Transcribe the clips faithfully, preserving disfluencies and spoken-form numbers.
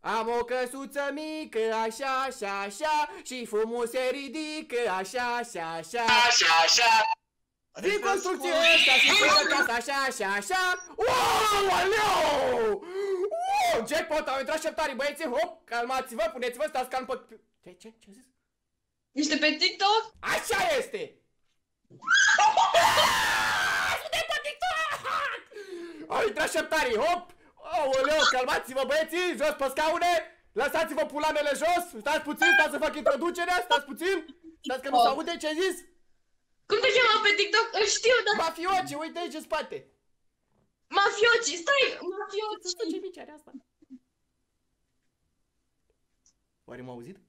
Am o căsuță mică, așa, așa, așa, și fumul se ridică, așa, așa, așa. Așa, așa. Din construcție ăsta și fără casa, așa, așa, așa. Wow, aleu! Wow, jackpot, au intrat șeptarii, băieții, hop, calmați-vă, puneți-vă, stați calm pe... Ce, ce, ce-a zis? Ești pe TikTok? Așa este! Suntem pe TikTok! Au intrat șeptarii, hop! Aoleu, calmați-vă, băieții, jos pe scaune! Lăsați-vă pulanele jos! Stați puțin, stați să fac introducerea, stați puțin! Stați că nu se aude ce-ai zis? Cum te cheamă pe TikTok? Îl știu, dar... Mafioci, uite aici în spate! Mafioci, stai! Mafioci! Ce mici are asta? Oare m-a auzit?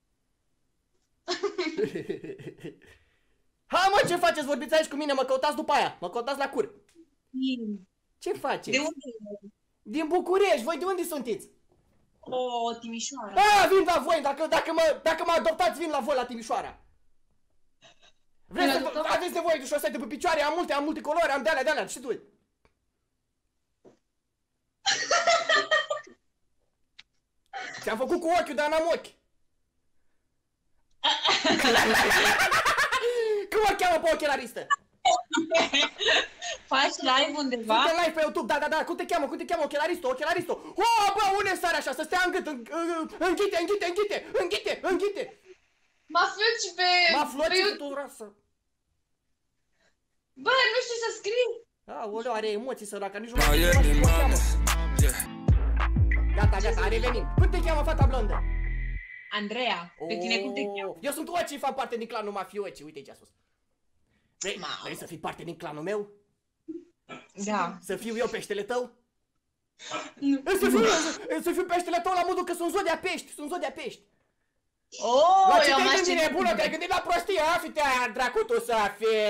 Ha, mă, ce faceți? Vorbiți aici cu mine, mă căutați după aia, mă căutați la cur. Ce faceți? De unde? Din București, voi de unde sunteți? O, Timișoara. A, vin la voi, dacă, dacă, mă, dacă mă adoptați, vin la voi la Timișoara. Vreți să aveți nevoie de șosete pe picioare, am multe, am multe culori, am de-alea, de-alea, și tu? Ți-am făcut cu ochiul, dar n-am ochi. Cum o cheamă pe ochelaristă? Faci live undeva? Sunt live pe YouTube, da, da, da, cum te cheamă, cum te cheamă, ochelaristul, ochelaristul? Oh, bă, unde sare așa, să stea în gât, înghite, înghite, înghite, înghite, înghite. Mafioci pe... Mă floci tu rasă. Bă, nu știu să scriu. Aoleu, are emoții săraca, nici nu știu cum o cheamă. Gata, gata, a revenit. Cum te cheamă, fata blondă? Andreea, pe tine cum te cheamă? Eu sunt Oci, fac parte din clanul Mafioci, uite ce a spus. Vrei, vrei să fii parte din clanul meu? Da. Să fiu eu peștele tău? Nu. Să fiu, să fiu peștele tău la modul că sunt zodia pești, sunt zodia pești. Oh, la ce te-ai gândit, nebună? Te-ai gândit la prostie, a? Fi te-aia, dracu, tu să fii...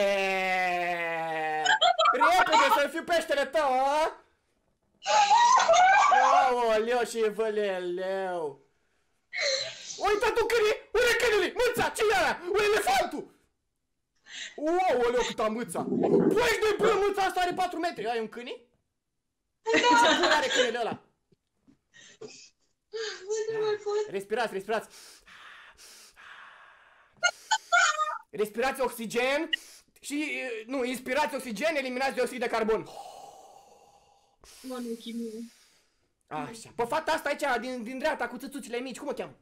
Repede să fiu peștele tău, a? Aoleu și văleleu. Uite tu câini, unde câinele, mâța, ce-i aia? Un elefantul! Aoleu, cât am mâța! Băi, ești de bă, mâța asta are patru metri, ai un câini? Da! Ce bun are câinele ăla? Respirați, respirați! Respirați oxigen și, nu, inspirați oxigen, eliminați dioxid de carbon. Așa, pe fata asta aici, din, din dreapta, cu țâțuțile mici, cum o cheamă?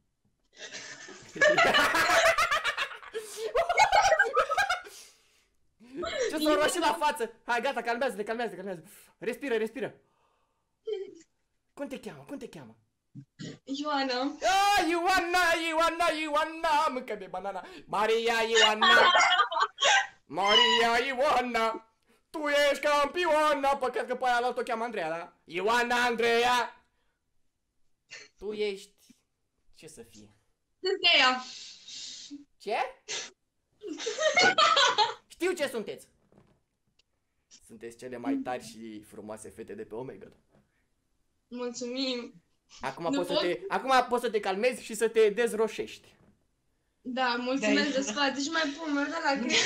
Ce s-o roșit la față? Hai, gata, calmează-te, calmează-te, calmează. Respiră, respiră. Cum te cheamă, cum te cheamă? Ioana. Ah, Ioana, Ioana, Ioana, mâncă de banana. Maria Ioana. Maria Ioana. Tu ești campioana. Păcat că pe aia l-altă o cheamă Andreea, da? Ioana Andreea. Tu ești... Ce să fie? Sunt ea. Ce? Știu ce sunteți. Sunteți cele mai tari și frumoase fete de pe Omega. Mulțumim. Acum poți, pot? Să te, acum poți să te calmezi și să te dezroșești. Da, mulțumesc de spate și mai pun mărda la greu.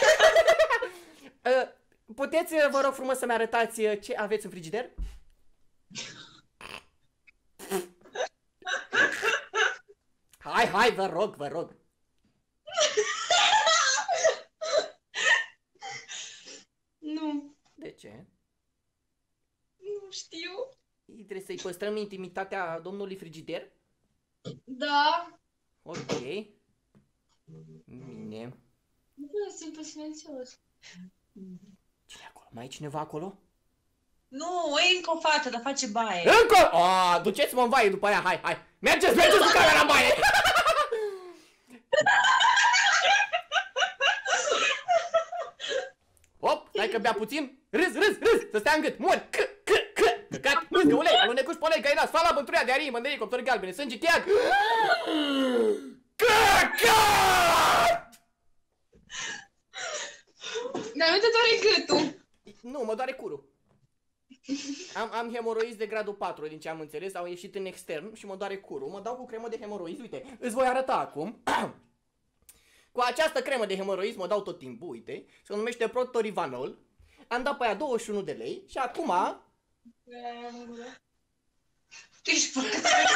Puteți, vă rog frumos, să-mi arătați ce aveți în frigider? Hai, hai, vă rog, vă rog. Nu. De ce? Nu știu. Trebuie să-i păstrăm intimitatea domnului frigider? Da. Ok. Bine. Nu vreau să pe silențios. Cine e acolo? Mai e cineva acolo? Nu, e încă o fată, dar face baie. Încă? Aaa, duceți-mă în baie după aia, hai, hai. Mergeți, mergeți cu camera în baie. Hop, stai că bea puțin. Râs, râs, râs, să stea în gât. Mori, c, c, c. Căcat, mâzgă, ulei, alunecuș, polei, găinați, fala, bânturia de arii, mândării, coptori galbene, sânge, cheag. Căcat! Dar nu te doare gâtul. Nu, mă doare curul. Am, am hemoroizi de gradul patru, din ce am înțeles, au ieșit în extern și mă doare curul. Mă dau cu cremă de hemoroizi, uite, îți voi arăta acum. Cu această cremă de hemoroizi mă dau tot timpul, uite, se numește Protorivanol. Am dat pe aia douăzeci și unu de lei și acum... Tu ești făcut.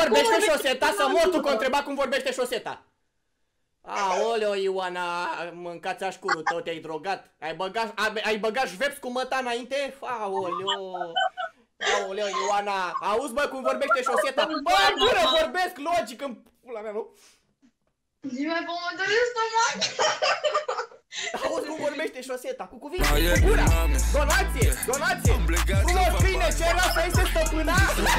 vorbește șoseta? Să mor tu că o întreba cum vorbește șoseta. Aoleo, Ioana, mâncați așcurul tău, te-ai drogat. Ai băgat, ai băgat șveps cu măta înainte? Aoleo. Aoleo, Ioana, auzi bă cum vorbește șoseta? Bă, gură, vorbesc logic în pula mea, nu? Zi mai pomodori în stomac. Auzi cum vorbește șoseta, cu cuvinte, cu gura. Donație, donație. Frumos câine, ce era să îi se stăpâna?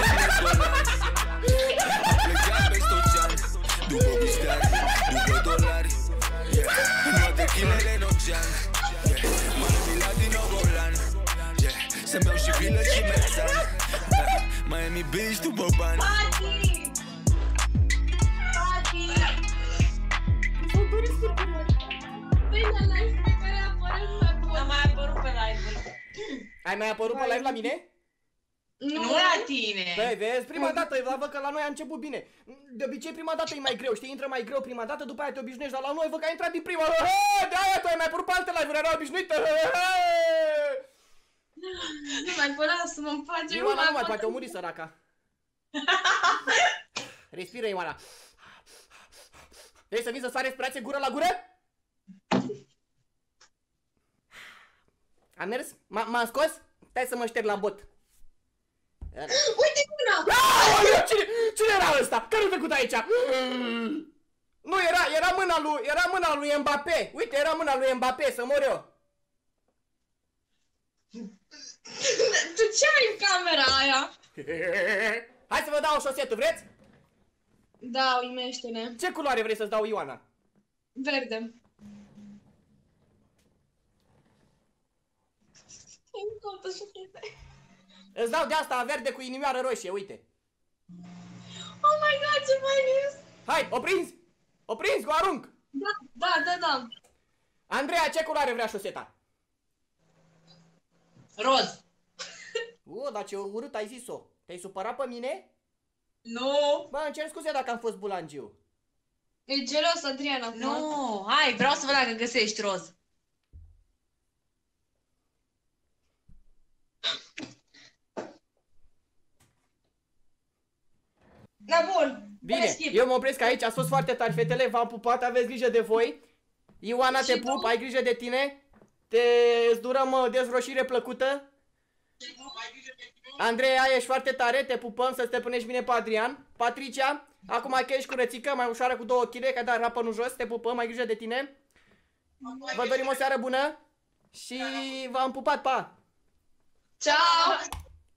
După biștari, după dolari, în toate chinele în ocean, m-am milat din Ogolan, să-mi iau și vilă și mețan, Miami Beach după bani. Pati! Pati! Bine, live pe care a apărut mai bun. Am mai apărut pe live-ul. Ai mai apărut pe live la mine? Nu la tine! Băi, vezi, prima dată, văd că la noi a început bine. De obicei prima dată e mai greu, știi, intră mai greu prima dată, după aia te obișnuiești, dar la noi văd că ai intrat din prima. De-aia tu ai mai apărut pe alte live-uri, era obișnuită. Nu mai pot, lasă-mă în pace. Ioana nu mai poate, o muri săraca. Respiră, Ioana. Vrei să vii să sare respirație gură la gură? Am mers? M-am scos? Stai să mă șterg la bot. Uite mâna! Aoleu, cine, cine era ăsta? Care-a trecut aici? Nu, era, era mâna lui, era mâna lui Mbappé. Uite, era mâna lui Mbappé, să mor eu. Tu ce ai în camera aia? Hai să vă dau o șosetă, vreți? Da, uimește-ne. Ce culoare vrei să-ți dau, Ioana? Verde. Încă o șosete. Îți dau de asta verde cu inimioară roșie, uite. Oh my god, ce fain! Hai, o prinzi! O prinzi, o arunc! Da, da, da, da. Andreea, ce culoare vrea șoseta? Roz! O, dar ce urât ai zis-o. Te-ai supărat pe mine? Nu! Bă, îmi cer scuze dacă am fost bulangiu. E gelos, Adriana. acum. Nu! Hai, vreau să văd dacă găsești roz. Da, bun. Bine, eu mă opresc aici, ați fost foarte tari, fetele, v-am pupat, aveți grijă de voi. Ioana, te Și pup, tu? ai grijă de tine. Te îți durăm uh, dezroșire plăcută. Andreea, ești foarte tare, te pupăm să stăpânești bine pe Adrian. Patricia, acum că ești curățică, mai ușoară cu două chile, că ai dat rapănul jos, te pupăm, ai grijă de tine. Vă dorim o seară bună și v-am pupat, pa! Ciao!